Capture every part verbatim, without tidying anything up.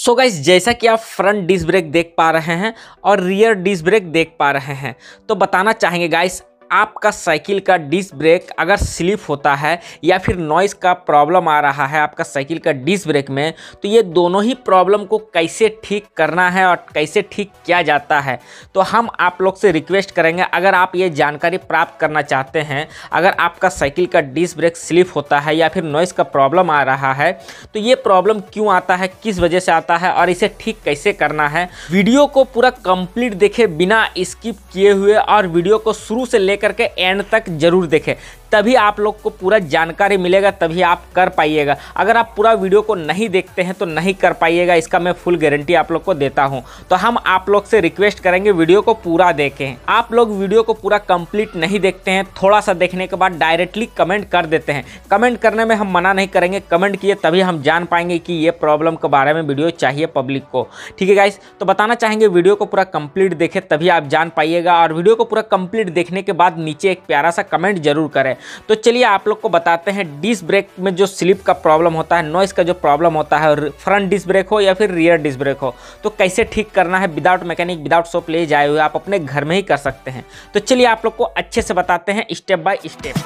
So guys, जैसा कि आप फ्रंट डिस्क ब्रेक देख पा रहे हैं और रियर डिस्क ब्रेक देख पा रहे हैं, तो बताना चाहेंगे गाइस, आपका साइकिल का डिस्क ब्रेक अगर स्लिप होता है या फिर नॉइज़ का प्रॉब्लम आ रहा है आपका साइकिल का डिस्क ब्रेक में, तो ये दोनों ही प्रॉब्लम को कैसे ठीक करना है और कैसे ठीक किया जाता है, तो हम आप लोग से रिक्वेस्ट करेंगे, अगर आप ये जानकारी प्राप्त करना चाहते हैं, अगर आपका साइकिल का डिस्क ब्रेक स्लिप होता है या फिर नॉइज़ का प्रॉब्लम आ रहा है, तो ये प्रॉब्लम क्यों आता है, किस वजह से आता है और इसे ठीक कैसे करना है, वीडियो को पूरा कंप्लीट देखें बिना स्किप किए हुए और वीडियो को शुरू से लेकर करके एंड तक जरूर देखें, तभी आप लोग को पूरा जानकारी मिलेगा, तभी आप कर पाइएगा। अगर आप पूरा वीडियो को नहीं देखते हैं तो नहीं कर पाइएगा, इसका मैं फुल गारंटी आप लोग को देता हूं। तो हम आप लोग से रिक्वेस्ट करेंगे वीडियो को पूरा देखें। आप लोग वीडियो को पूरा कंप्लीट नहीं देखते हैं, थोड़ा सा देखने के बाद डायरेक्टली कमेंट कर देते हैं। कमेंट करने में हम मना नहीं करेंगे, कमेंट किए तभी हम जान पाएंगे कि ये प्रॉब्लम के बारे में वीडियो चाहिए पब्लिक को। ठीक है गाइस, तो बताना चाहेंगे वीडियो को पूरा कंप्लीट देखें तभी आप जान पाइएगा, और वीडियो को पूरा कंप्लीट देखने के बाद नीचे एक प्यारा सा कमेंट जरूर करें। तो चलिए आप लोग को बताते हैं, डिस्क ब्रेक में जो स्लिप का प्रॉब्लम होता है, नॉइस का जो प्रॉब्लम होता है, फ्रंट डिस्क ब्रेक हो या फिर रियर डिस्क ब्रेक हो, तो कैसे ठीक करना है विदाउट मैकेनिक, विदाउट शॉप ले जाए हुए आप अपने घर में ही कर सकते हैं। तो चलिए आप लोग को अच्छे से बताते हैं step by step.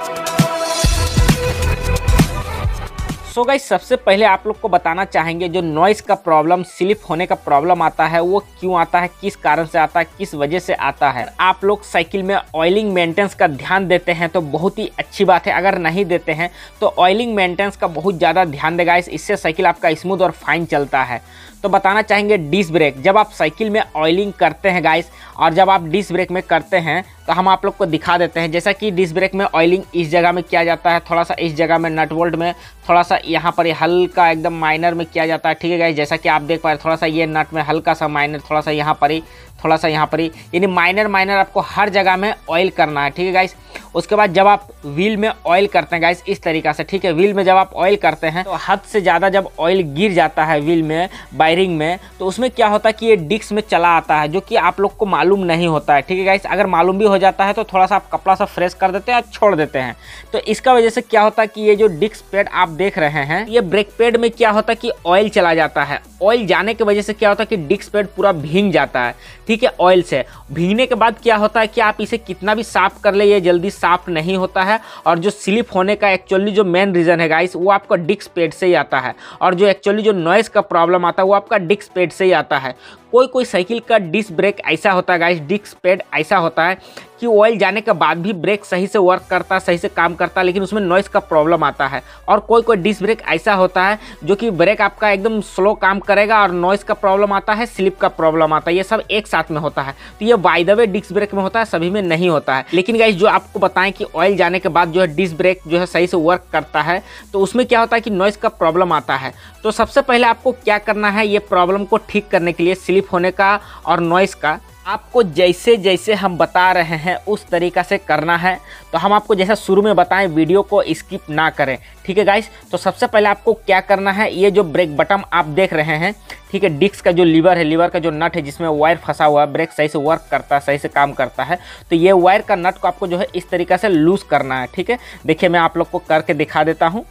So guys, सबसे पहले आप लोग को बताना चाहेंगे, जो नॉइज़ का प्रॉब्लम, स्लिप होने का प्रॉब्लम आता है, वो क्यों आता है, किस कारण से आता है, किस वजह से आता है। आप लोग साइकिल में ऑयलिंग मेंटेनेंस का ध्यान देते हैं तो बहुत ही अच्छी बात है, अगर नहीं देते हैं तो ऑयलिंग मेंटेनेंस का बहुत ज़्यादा ध्यान देगा, इससे साइकिल आपका स्मूथ और फाइन चलता है। तो बताना चाहेंगे डिस्क ब्रेक, जब आप साइकिल में ऑयलिंग करते हैं गाइस, और जब आप डिस्क ब्रेक में करते हैं तो हम आप लोग को दिखा देते हैं। जैसा कि डिस्क ब्रेक में ऑयलिंग इस जगह में किया जाता है, थोड़ा सा इस जगह में नट बोल्ट में, थोड़ा सा यहाँ पर हल्का एकदम माइनर में किया जाता है। ठीक है गाइस, जैसा कि आप देख पा रहे हैं, थोड़ा सा ये नट में हल्का सा माइनर, थोड़ा सा यहाँ पर ही, थोड़ा सा यहाँ पर ही, यानी माइनर माइनर आपको हर जगह में ऑयल करना है। ठीक है गाइस, उसके बाद जब आप व्हील में ऑयल करते हैं गाइस इस तरीक़ा से, ठीक है, व्हील में जब आप ऑयल करते हैं तो हद से ज़्यादा जब ऑयल गिर जाता है व्हील में, बायरिंग में, तो उसमें क्या होता है कि ये डिस्क में चला आता है, जो कि आप लोग को मालूम नहीं होता है। ठीक है गाइस, अगर मालूम भी हो जाता है तो थोड़ा सा आप कपड़ा सा फ्रेश कर देते हैं और छोड़ देते हैं। तो इसका वजह से क्या होता है कि ये जो डिस्क पैड आप देख रहे हैं, ये ब्रेक पैड में क्या होता है कि ऑयल चला जाता है। ऑयल जाने की वजह से क्या होता है कि डिस्क पैड पूरा भीग जाता है। ठीक है, ऑयल से भीगने के बाद क्या होता है कि आप इसे कितना भी साफ कर ले, ये जल्दी साफ नहीं होता है। और जो स्लिप होने का एक्चुअली जो मेन रीज़न है गाइस, वो आपका डिस्क पैड से ही आता है। और जो एक्चुअली जो नॉइज़ का प्रॉब्लम आता है वो आपका डिस्क पैड से ही आता है। कोई कोई साइकिल का डिस्क ब्रेक ऐसा होता है गाइस, डिस्क पैड ऐसा होता है कि ऑयल जाने के बाद भी ब्रेक सही से वर्क करता है, सही से काम करता है, लेकिन उसमें नॉइज़ का प्रॉब्लम आता है। और कोई कोई डिस्क ब्रेक ऐसा होता है जो कि ब्रेक आपका एकदम स्लो काम करेगा और नॉइज़ का प्रॉब्लम आता है, स्लिप का प्रॉब्लम आता है, ये सब एक साथ में होता है। तो ये by the way disc brake में होता है, सभी में नहीं होता है। लेकिन गाइस, जो आपको बताएं कि ऑयल जाने के बाद जो है डिस्क ब्रेक जो है सही से वर्क करता है, तो उसमें क्या होता है कि नॉइज़ का प्रॉब्लम आता है। तो सबसे पहले आपको क्या करना है, ये प्रॉब्लम को ठीक करने के लिए, स्लिप होने का और नॉइज़ का, आपको जैसे जैसे हम बता रहे हैं उस तरीक़ा से करना है। तो हम आपको जैसा शुरू में बताएं, वीडियो को स्किप ना करें। ठीक है गाइस, तो सबसे पहले आपको क्या करना है, ये जो ब्रेक बटन आप देख रहे हैं, ठीक है, डिस्क का जो लीवर है, लीवर का जो नट है जिसमें वायर फंसा हुआ है, ब्रेक सही से वर्क करता है, सही से काम करता है, तो ये वायर का नट को आपको जो है इस तरीक़ा से लूज़ करना है। ठीक है, देखिए मैं आप लोग को करके दिखा देता हूँ।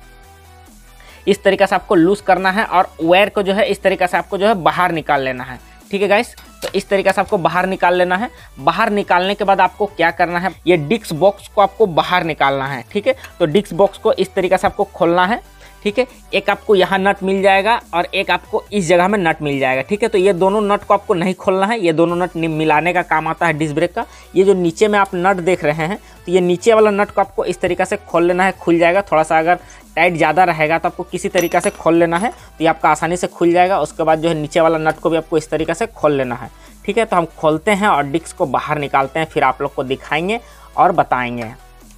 इस तरीक़ा से आपको लूज़ करना है और वायर को जो है इस तरीक़ा से आपको जो है बाहर निकाल लेना है। ठीक है गाइस, तो इस तरीके से आपको बाहर निकाल लेना है। बाहर निकालने के बाद आपको क्या करना है, ये डिस्क बॉक्स को आपको बाहर निकालना है। ठीक है, तो डिस्क बॉक्स को इस तरीके से आपको खोलना है। ठीक है, एक आपको यहाँ नट मिल जाएगा और एक आपको इस जगह में नट मिल जाएगा। ठीक है, तो ये दोनों नट को आपको नहीं खोलना है, ये दोनों नट मिलाने का काम आता है डिस्क ब्रेक का। ये जो नीचे में आप नट देख रहे हैं, तो ये नीचे वाला नट को आपको इस तरीके से खोल लेना है, खुल जाएगा। थोड़ा सा अगर टाइट ज़्यादा रहेगा तो आपको किसी तरीके से खोल लेना है, तो ये आपका आसानी से खुल जाएगा। उसके बाद जो है नीचे वाला नट को भी आपको इस तरीके से खोल लेना है। ठीक है, तो हम खोलते हैं और डिस्क को बाहर निकालते हैं, फिर आप लोग को दिखाएंगे और बताएंगे।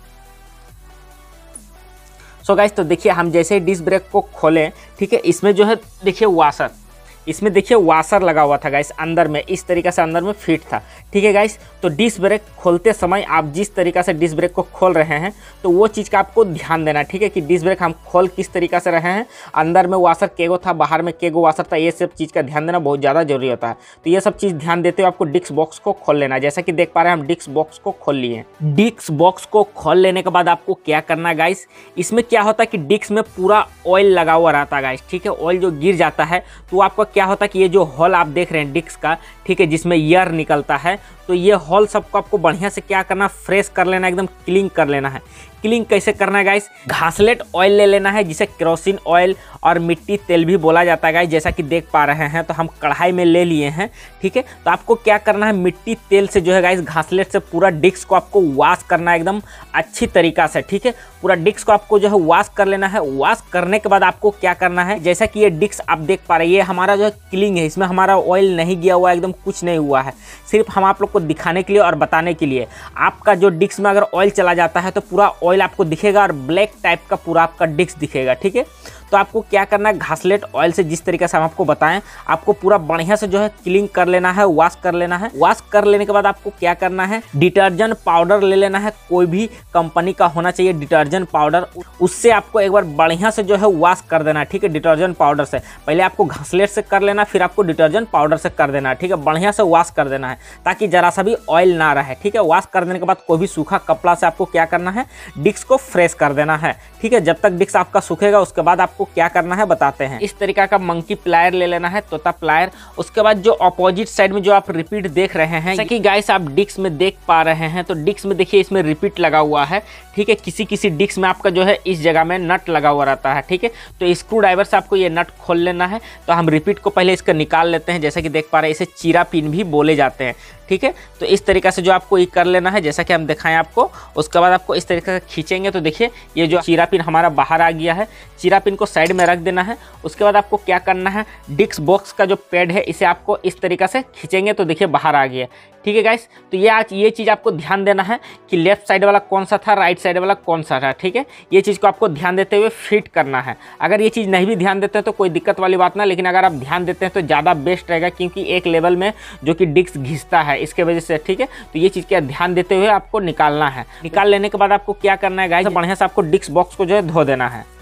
सो गाइस, तो देखिए हम जैसे ही डिस्क ब्रेक को खोलें, ठीक है, इसमें जो है देखिए वाशर, इसमें देखिए वाशर लगा हुआ था गाइस, अंदर में इस तरीके से अंदर में फिट था। ठीक है गाइस, तो डिस्क ब्रेक खोलते समय आप जिस तरीक़ा से डिस्क ब्रेक को खोल रहे हैं, तो वो चीज़ का आपको ध्यान देना। ठीक है, कि डिस्क ब्रेक हम खोल किस तरीक़ा से रहे हैं, अंदर में वाशर केगो था, बाहर में केगो वाशर था, ये सब चीज़ का ध्यान देना बहुत ज़्यादा जरूरी होता है। तो ये सब चीज़ ध्यान देते हुए आपको डिस्क बॉक्स को खोल लेना है। जैसा कि देख पा रहे हैं हम डिस्क बॉक्स को खोल लिए। डिस्क बॉक्स को खोल लेने के बाद आपको क्या करना है गाइस, इसमें क्या होता है कि डिस्क में पूरा ऑयल लगा हुआ रहता है गाइस। ठीक है, ऑयल जो गिर जाता है तो आपका क्या होता है कि ये जो हॉल आप देख रहे हैं डिस्क का, ठीक है, जिसमें एयर निकलता है, तो ये हॉल सबको आपको बढ़िया से क्या करना, फ्रेश कर लेना, एकदम क्लीन कर लेना है। क्लीन कैसे करना है गाइस, घासलेट ऑयल ले लेना है, जिसे केरोसिन ऑयल और मिट्टी तेल भी बोला जाता है गाइस, जैसा कि देख पा रहे हैं। तो हम कढ़ाई में ले लिए हैं, ठीक है। तो आपको क्या करना है, मिट्टी तेल से जो है गाइस घासलेट से पूरा डिस्क को आपको वॉश करना है एकदम अच्छी तरीका से, ठीक है। पूरा डिस्क को आपको जो है वॉश कर लेना है। वॉश करने के बाद आपको क्या करना है, जैसा कि ये डिस्क आप देख पा रहे हैं, ये हमारा जो है क्लीन है, इसमें हमारा ऑयल नहीं गया हुआ है, एकदम कुछ नहीं हुआ है। सिर्फ हम आप लोग को दिखाने के लिए और बताने के लिए, आपका जो डिस्क में अगर ऑयल चला जाता है तो पूरा ऑयल आपको दिखेगा और ब्लैक टाइप का पूरा आपका डिस्क दिखेगा, ठीक है। तो आपको क्या करना है, घासलेट ऑयल से जिस तरीके से हम आपको बताएं, आपको पूरा बढ़िया से जो है क्लीन कर लेना है, वॉश कर लेना है। वॉश कर लेने के बाद आपको क्या करना है, डिटर्जेंट पाउडर ले लेना है, कोई भी कंपनी का होना चाहिए डिटर्जेंट पाउडर। उससे आपको एक बार बढ़िया से जो है वॉश कर देना है, ठीक है। डिटर्जेंट पाउडर से पहले आपको घासलेट से कर लेना, फिर आपको डिटर्जेंट पाउडर से कर देना है, ठीक है। बढ़िया से वॉश कर देना है ताकि जरा सा भी ऑयल ना रहे, ठीक है। वॉश कर देने के बाद कोई भी सूखा कपड़ा से आपको क्या करना है, डिस्क को फ्रेश कर देना है, ठीक है। जब तक डिस्क आपका सूखेगा उसके बाद आपको क्या करना है बताते हैं। इस तरीका का मंकी प्लायर ले लेना है, तोता प्लायर। उसके बाद जो अपोजिट साइड में जो आप रिपीट देख रहे हैं, जैसा कि गाइस आप डिस्क में देख पा रहे हैं, तो डिस्क में देखिए इसमें रिपीट लगा हुआ है, ठीक है। किसी किसी डिस्क में आपका जो है इस जगह में नट लगा हुआ रहता है, ठीक है। तो स्क्रू ड्राइवर से आपको ये नट खोल लेना है। तो हम रिपीट को पहले इसका निकाल लेते हैं, जैसा कि देख पा रहे हैं, इसे चीरा पिन भी बोले जाते हैं, ठीक है। तो इस तरीका से जो आपको ये कर लेना है, जैसा कि हम दिखाएं आपको। उसके बाद आपको इस तरीके से खींचेंगे तो देखिए ये जो चीरा पिन हमारा बाहर आ गया है। चीरा पिन को साइड में रख देना है। उसके बाद आपको क्या करना है, डिस्क बॉक्स का जो पैड है इसे आपको इस तरीका से खींचेंगे तो देखिए बाहर आ गया, ठीक है गाइस। तो ये आज ये चीज़ आपको ध्यान देना है कि लेफ्ट साइड वाला कौन सा था, राइट साइड वाला कौन सा था, ठीक है। ये चीज़ को आपको ध्यान देते हुए फिट करना है। अगर ये चीज़ नहीं भी ध्यान देते हैं तो कोई दिक्कत वाली बात ना, लेकिन अगर आप ध्यान देते हैं तो ज़्यादा बेस्ट रहेगा, क्योंकि एक लेवल में जो कि डिस्क घिसता है इसके वजह से, ठीक है। तो ये चीज़ का ध्यान देते हुए आपको निकालना है। निकाल लेने के बाद आपको क्या करना है गाइस, बढ़िया से आपको डिस्क बॉक्स को जो है धो देना है।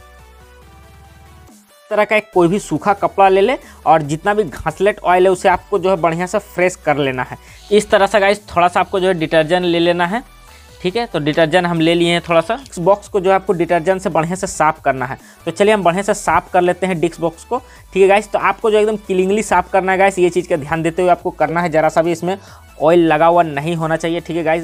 तरह का एक कोई भी सूखा कपड़ा ले ले और जितना भी घासलेट ऑयल है उसे आपको जो है बढ़िया से फ्रेश कर लेना है। इस तरह से गाइस थोड़ा सा आपको जो है डिटर्जेंट ले लेना है, ठीक है। तो डिटर्जेंट हम ले लिए हैं थोड़ा सा। डिस्क बॉक्स को जो है आपको डिटर्जेंट से बढ़िया से साफ करना है। तो चलिए हम बढ़िया से साफ कर लेते हैं डिस्क बॉक्स को, ठीक है गाइस। तो आपको जो एकदम क्लीनली साफ करना है गाइस, ये चीज़ का ध्यान देते हुए आपको करना है। जरा सा भी इसमें ऑयल लगा हुआ नहीं होना चाहिए, ठीक है गाइस।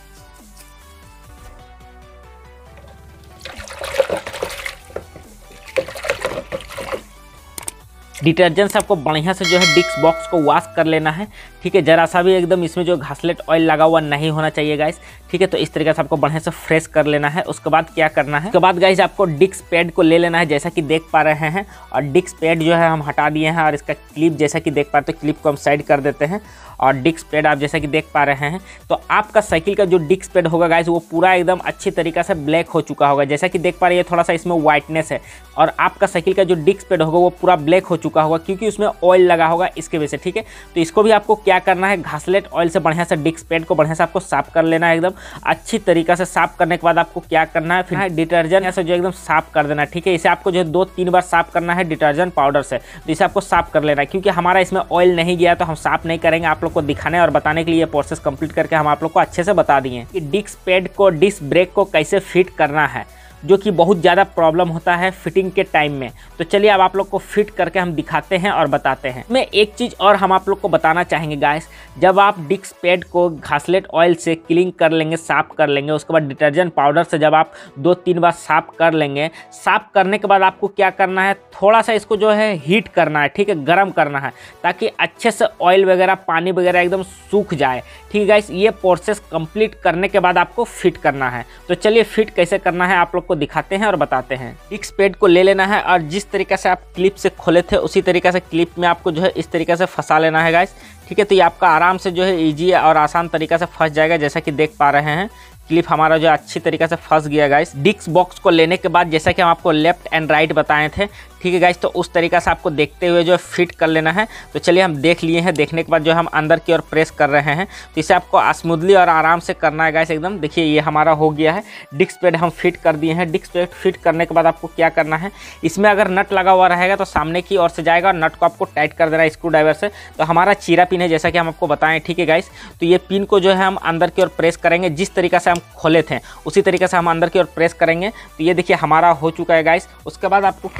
डिटर्जेंट से आपको बढ़िया से जो है डिस्क बॉक्स को वॉश कर लेना है, ठीक है। जरा सा भी एकदम इसमें जो घासलेट ऑयल लगा हुआ नहीं होना चाहिए गाइस, ठीक है। तो इस तरीके से आपको बढ़िया से फ्रेश कर लेना है। उसके बाद क्या करना है, उसके बाद गाइस आपको डिस्क पैड को ले लेना है, जैसा कि देख पा रहे हैं। और डिस्क पैड जो है हम हटा दिए हैं और इसका क्लिप जैसा कि देख पा रहे हैं, तो क्लिप को हम साइड कर देते हैं। और डिस्क पैड आप जैसा कि देख पा रहे हैं, तो आपका साइकिल का जो डिस्क पैड होगा गाइस वो पूरा एकदम अच्छी तरीके से ब्लैक हो चुका होगा। जैसा कि देख पा रहे हैं थोड़ा सा इसमें वाइटनेस है, और आपका साइकिल का जो डिस्क पैड होगा वो पूरा ब्लैक हो चुका होगा, क्योंकि उसमें ऑयल लगा होगा इसके वजह से, ठीक है। तो इसको भी आपको क्या करना है, घासलेट ऑयल से बढ़िया से डिस्क पैड को बढ़िया से आपको साफ कर लेना है एकदम अच्छी तरीके से। साफ करने के बाद आपको क्या करना है, फिर डिटर्जेंट ऐसे जो एकदम साफ कर देना है, ठीक है। इसे आपको जो है दो तीन बार साफ करना है डिटर्जेंट पाउडर से। तो इसे आपको साफ कर लेना है, क्योंकि हमारा इसमें ऑयल नहीं गया तो हम साफ नहीं करेंगे। आप लोग को दिखाने और बताने के लिए प्रोसेस कंप्लीट करके हम आप लोग को अच्छे से बता दिए कि डिस्क पैड को डिस्क ब्रेक को कैसे फिट करना है, जो कि बहुत ज़्यादा प्रॉब्लम होता है फिटिंग के टाइम में। तो चलिए अब आप लोग को फिट करके हम दिखाते हैं और बताते हैं। मैं एक चीज़ और हम आप लोग को बताना चाहेंगे गाइस, जब आप डिस्क पैड को घासलेट ऑयल से क्लीन कर लेंगे, साफ़ कर लेंगे, उसके बाद डिटर्जेंट पाउडर से जब आप दो तीन बार साफ़ कर लेंगे, साफ़ करने के बाद आपको क्या करना है, थोड़ा सा इसको जो है हीट करना है, ठीक है, गर्म करना है, ताकि अच्छे से ऑयल वगैरह पानी वगैरह एकदम सूख जाए, ठीक है गाइस। ये प्रोसेस कंप्लीट करने के बाद आपको फिट करना है। तो चलिए फिट कैसे करना है आप लोग को दिखाते हैं और बताते हैं। डिस्क पैड को ले लेना है और जिस तरीके से आप क्लिप से खोले थे उसी तरीके से क्लिप में आपको जो है इस तरीके से फंसा लेना है गाइस, ठीक है। तो ये आपका आराम से जो है इजी और आसान तरीका से फंस जाएगा, जैसा कि देख पा रहे हैं। क्लिप हमारा जो अच्छी तरीके से फंस गया गाइस। डिस्क बॉक्स को लेने के बाद जैसा कि हम आपको लेफ्ट एंड राइट बताए थे, ठीक है गाइस, तो उस तरीका से आपको देखते हुए जो फिट कर लेना है। तो चलिए हम देख लिए हैं। देखने के बाद जो हम अंदर की ओर प्रेस कर रहे हैं, तो इसे आपको स्मूथली और आराम से करना है गाइस एकदम। देखिए ये हमारा हो गया है, डिस्क पैड हम फिट कर दिए हैं। डिस्क पैड फिट करने के बाद आपको क्या करना है, इसमें अगर नट लगा हुआ रहेगा तो सामने की ओर से जाएगा और नट को आपको टाइट कर देना है स्क्रू ड्राइवर से। तो हमारा चीरा पिन है, जैसा कि हम आपको बताएं, ठीक है गाइस। तो ये पिन को जो है हम अंदर की ओर प्रेस करेंगे, जिस तरीका से हम खोले थे उसी तरीके से हम अंदर की ओर प्रेस करेंगे। तो ये देखिए हमारा हो चुका है गाइस। उसके बाद आपको क्या करना है,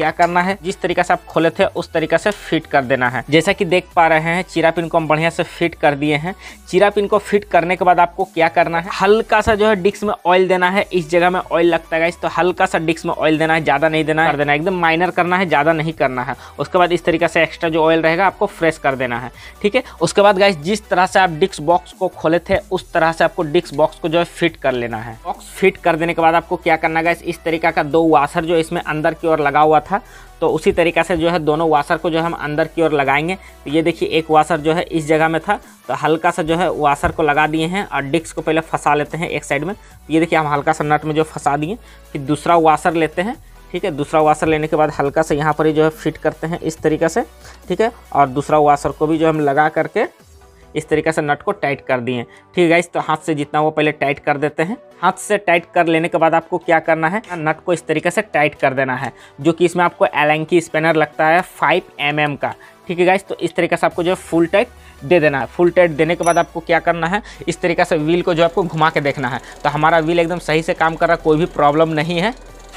है जिस तरीके से आप खोले थे उस तरीके से फिट कर देना है। जैसा कि देख पा रहे हैं चिरा पिन को हम बढ़िया से फिट कर दिए हैं। चिरा पिन को फिट करने के बाद आपको क्या करना है, हल्का सा जो है डिस्क में ऑयल देना है। इस जगह में ऑयल लगता है तो हल्का सा डिस्क में ऑयल देना है, ज्यादा नहीं देना है, कर देना है, एकदम माइनर करना है, ज्यादा नहीं करना है। उसके बाद इस तरीके से एक्स्ट्रा जो ऑयल रहेगा आपको फ्रेश कर देना है, ठीक है। उसके बाद गाइस जिस तरह से आप डिस्क बॉक्स को खोले थे उस तरह से आपको डिस्क बॉक्स को जो है फिट कर लेना है। बॉक्स फिट कर देने के बाद आपको क्या करना है गाइस, इस तरीका का दो वाशर जो इसमें अंदर की ओर लगा हुआ था तो उसी तरीक़े से जो है दोनों वाशर को जो हम अंदर की ओर लगाएंगे। तो ये देखिए एक वाशर जो है इस जगह में था तो हल्का सा जो है वाशर को लगा दिए हैं और डिस्क को पहले फंसा लेते हैं एक साइड में। तो ये देखिए हम हल्का सा नट में जो फंसा दिए, फिर दूसरा वाशर लेते हैं, ठीक है। दूसरा वाशर लेने के बाद हल्का सा यहाँ पर ही जो है फिट करते हैं इस तरीके से, ठीक है। और दूसरा वाशर को भी जो हम लगा करके इस तरीके से नट को टाइट कर दिए, ठीक है गाइस। तो हाथ से जितना वो पहले टाइट कर देते हैं। हाथ से टाइट कर लेने के बाद आपको क्या करना है, नट को इस तरीके से टाइट कर देना है, जो कि इसमें आपको एलन की स्पैनर लगता है फाइव एम एम का, ठीक है गाइस। तो इस तरीके से आपको जो है फुल टाइट दे देना है। फुल टाइट देने के बाद आपको क्या करना है, इस तरीके से व्हील को जो आपको घुमा के देखना है। तो हमारा व्हील एकदम सही से काम कर रहा है, कोई भी प्रॉब्लम नहीं है।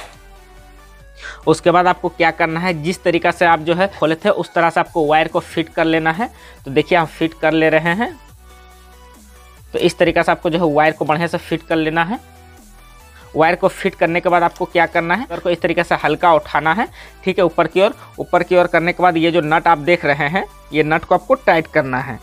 उसके बाद आपको क्या करना है, जिस तरीका से आप जो है खोले थे उस तरह से आपको वायर को फिट कर लेना है। तो देखिए हम फिट कर ले रहे हैं। तो इस तरीका से आपको जो है वायर को बढ़िया से फिट कर लेना है। वायर को फिट करने के बाद आपको क्या करना है, वायर को इस तरीके से हल्का उठाना है, ठीक है, ऊपर की ओर। ऊपर की ओर करने के बाद ये जो नट आप देख रहे हैं, ये नट को आपको टाइट करना है।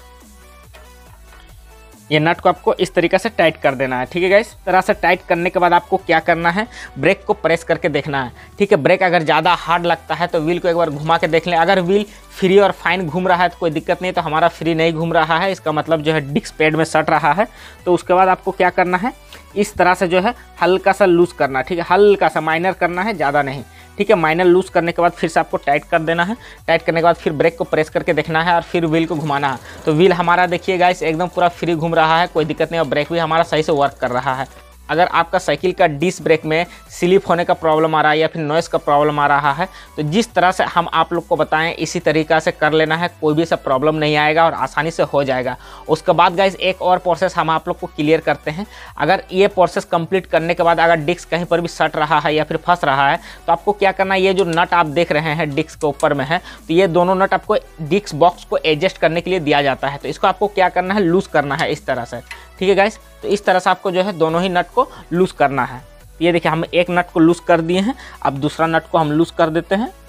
ये नट को आपको इस तरीके से टाइट कर देना है, ठीक है गाइस। इस तरह से टाइट करने के बाद आपको क्या करना है, ब्रेक को प्रेस करके देखना है, ठीक है। ब्रेक अगर ज़्यादा हार्ड लगता है तो व्हील को एक बार घुमा के देख लें। अगर व्हील फ्री और फाइन घूम रहा है तो कोई दिक्कत नहीं, तो हमारा फ्री नहीं घूम रहा है, इसका मतलब जो है डिस्क पैड में सट रहा है। तो उसके बाद आपको क्या करना है, इस तरह से जो है हल्का सा लूज़ करना, ठीक है, हल्का सा माइनर करना है, ज़्यादा नहीं, ठीक है। माइनर लूज़ करने के बाद फिर से आपको टाइट कर देना है। टाइट करने के बाद फिर ब्रेक को प्रेस करके देखना है और फिर व्हील को घुमाना है। तो व्हील हमारा देखिए गाइस एकदम पूरा फ्री घूम रहा है, कोई दिक्कत नहीं, और ब्रेक भी हमारा सही से वर्क कर रहा है। अगर आपका साइकिल का डिस्क ब्रेक में स्लिप होने का प्रॉब्लम आ रहा है या फिर नॉइस का प्रॉब्लम आ रहा है तो जिस तरह से हम आप लोग को बताएं इसी तरीक़ा से कर लेना है, कोई भी सब प्रॉब्लम नहीं आएगा और आसानी से हो जाएगा। उसके बाद गाइस एक और प्रोसेस हम आप लोग को क्लियर करते हैं। अगर ये प्रोसेस कंप्लीट करने के बाद अगर डिस्क कहीं पर भी सट रहा है या फिर फंस रहा है तो आपको क्या करना है, ये जो नट आप देख रहे हैं डिस्क के ऊपर में है, तो ये दोनों नट आपको डिस्क बॉक्स को एडजस्ट करने के लिए दिया जाता है। तो इसको आपको क्या करना है, लूज़ करना है इस तरह से, ठीक है गाइस। तो इस तरह से आपको जो है दोनों ही नट को लूज़ करना है। ये देखिए हम एक नट को लूज़ कर दिए हैं, अब दूसरा नट को हम लूज़ कर देते हैं।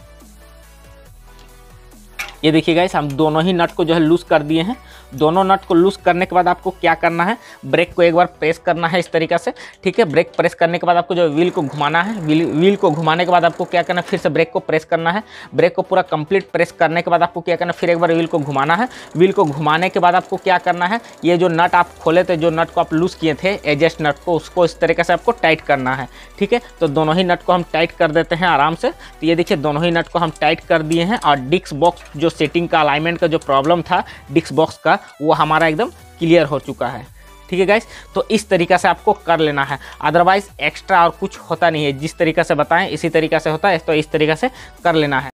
ये देखिए गाइस हम दोनों ही नट को जो है लूज़ कर दिए हैं। दोनों नट को लूज़ करने के बाद आपको क्या करना है, ब्रेक को एक बार प्रेस करना है इस तरीक़े से, ठीक है। ब्रेक प्रेस करने के बाद आपको जो व्हील को घुमाना है। व्हील व्हील को घुमाने के बाद आपको क्या करना है, फिर से ब्रेक को प्रेस करना है। ब्रेक को पूरा कंप्लीट प्रेस करने के बाद आपको क्या करना है, फिर एक बार व्हील को घुमाना है। व्हील को घुमाने के बाद आपको क्या करना है, ये जो नट आप खोले थे, जो नट को आप लूज़ किए थे एडजस्ट नट को, उसको इस तरीके से आपको टाइट करना है, ठीक है। तो दोनों ही नट को हम टाइट कर देते हैं आराम से। तो ये देखिए दोनों ही नट को हम टाइट कर दिए हैं और डिस्क बॉक्स जो सेटिंग का अलाइनमेंट का जो प्रॉब्लम था डिस्क बॉक्स का, वो हमारा एकदम क्लियर हो चुका है, ठीक है गाइस। तो इस तरीका से आपको कर लेना है, अदरवाइज एक्स्ट्रा और कुछ होता नहीं है। जिस तरीका से बताएं इसी तरीका से होता है, तो इस तरीका से कर लेना है।